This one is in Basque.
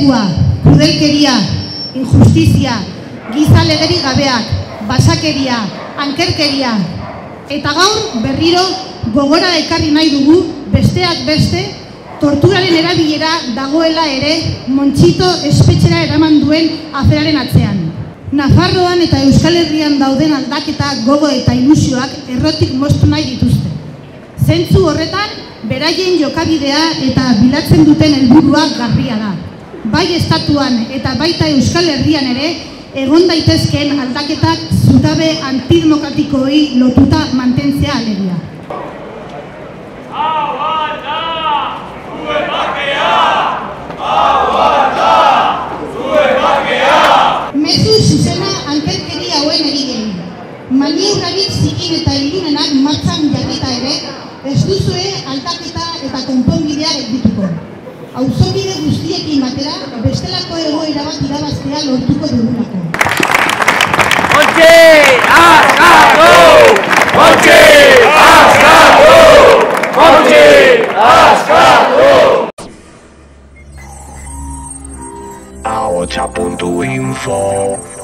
mendekua, krudelkeria, injustizia, giza legerik gabeak, basakeria, ankerkeria. Eta gaur berriro gogora ekarri nahi dugu besteak beste torturaren erabilera dagoela ere Montxito espetxera eraman duen aferaren atzean. Nafarroan eta Euskal Herrian dauden aldaketa, gogo eta ilusioak errotik moztu nahi dituzte. Zentzu horretan, beraien jokabidea eta bilatzen duten helburua garbia da. Bai estatuan eta baita Euskal Herrian ere, egon daitezkeen aldaketak zutabe antidemokratikoei lotuta mantentzea alegia. Mezu zuzena ankerkeria hauen erigei. Maniurrarik zikin eta ilunenak martxan jarrita ere, ez duzue aldaketa eta konponbidea egituko. Auzobide guztiekin batera, bestelako egoera bat irabaztea lortuko dugulako. Montxi, askatu! Montxi, askatu! Montxi, askatu! Ahotsa.info